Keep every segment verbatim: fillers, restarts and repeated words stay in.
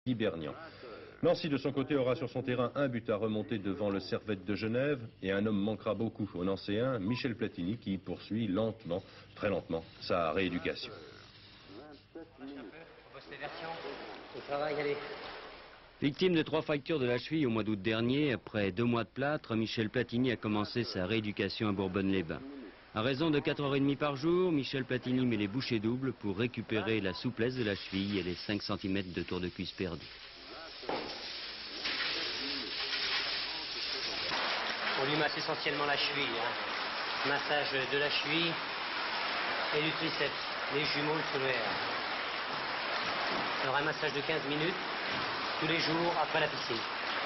Hibernian. Nancy, de son côté, aura sur son terrain un but à remonter devant le Servette de Genève et un homme manquera beaucoup aux Nancéens, Michel Platini, qui poursuit lentement, très lentement, sa rééducation. Victime de trois fractures de la cheville au mois d'août dernier, après deux mois de plâtre, Michel Platini a commencé sa rééducation à Bourbonne-les-Bains. À raison de quatre heures trente par jour, Michel Platini met les bouchées doubles pour récupérer la souplesse de la cheville et les cinq centimètres de tour de cuisse perdus. On lui masse essentiellement la cheville, hein. Massage de la cheville et du triceps, les jumeaux, le solaire. Alors un massage de quinze minutes, tous les jours après la piscine.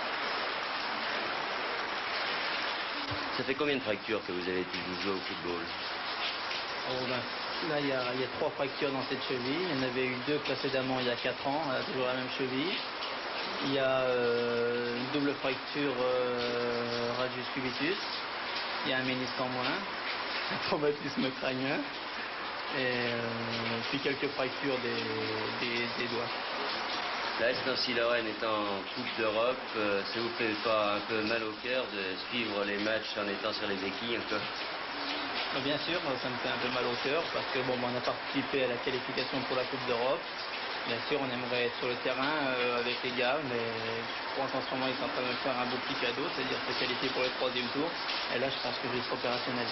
Ça fait combien de fractures que vous avez été jouer au football? Oh ben, là, il y, a, il y a trois fractures dans cette cheville. Il y en avait eu deux précédemment il y a quatre ans, elle a toujours la même cheville. Il y a euh, une double fracture euh, radius cubitus. Il y a un ménisque en moins, un traumatisme crânien et euh, puis quelques fractures des, des, des doigts. La S Nancy-Lorraine est en Coupe d'Europe, euh, ça vous fait pas un peu mal au cœur de suivre les matchs en étant sur les béquilles encore? Bien sûr, ça me fait un peu mal au cœur parce que bon, on a participé à la qualification pour la Coupe d'Europe. Bien sûr, on aimerait être sur le terrain euh, avec les gars, mais je crois qu'en ce moment, ils sont en train de me faire un beau petit cadeau, c'est-à-dire se qualifier pour le troisième tour. Et là, je pense que je vais être opérationnel.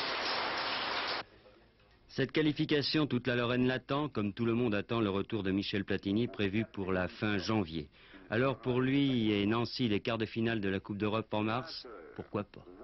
Cette qualification, toute la Lorraine l'attend, comme tout le monde attend le retour de Michel Platini prévu pour la fin janvier. Alors pour lui et Nancy, les quarts de finale de la Coupe d'Europe en mars, pourquoi pas?